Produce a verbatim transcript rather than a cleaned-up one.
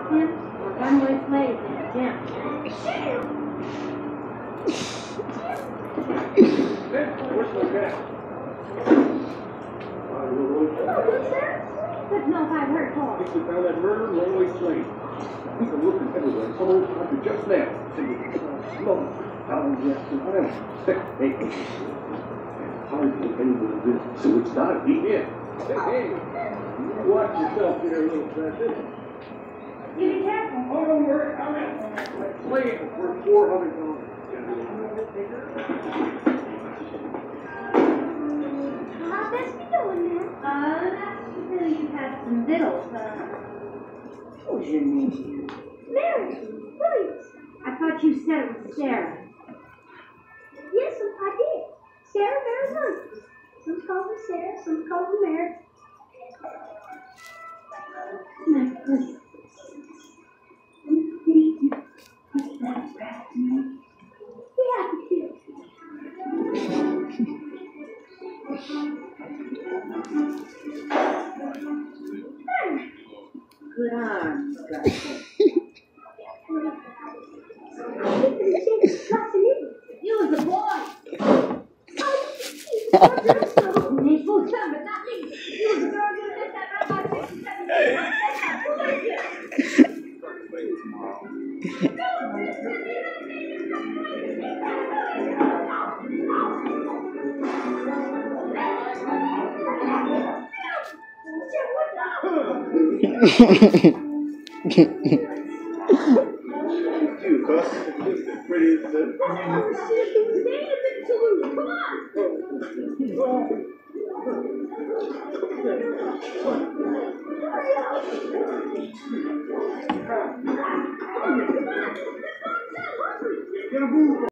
pimps or runaway slaves in a gym. Where's my dad? But no, if I've heard talk. We found that murdered runaway slave. We've been looking everywhere. Someone up to just now. Smoke. Out in Jackson Island. Hey, hardly anyone of this, so it's gotta be him. Hey, hey. You watch yourself here, little precious. You be careful. Oh, don't worry. I'm in. That slave is worth four hundred dollars. How's this be doing there? Uh, that's until you've had some victuals, uh... What's your name? Mary, please. I thought you said it was Sarah. Yes, I did. Sarah, Mary, Murphy. Some call her Sarah, some call her Mary. My goodness. Put that back to me. Yeah, I can feel it. Good arms, guys. You was a boy. They supposed to, but not me. You was a girl doing this, that, that, that, that, You, huh? Pretty as the... Come on.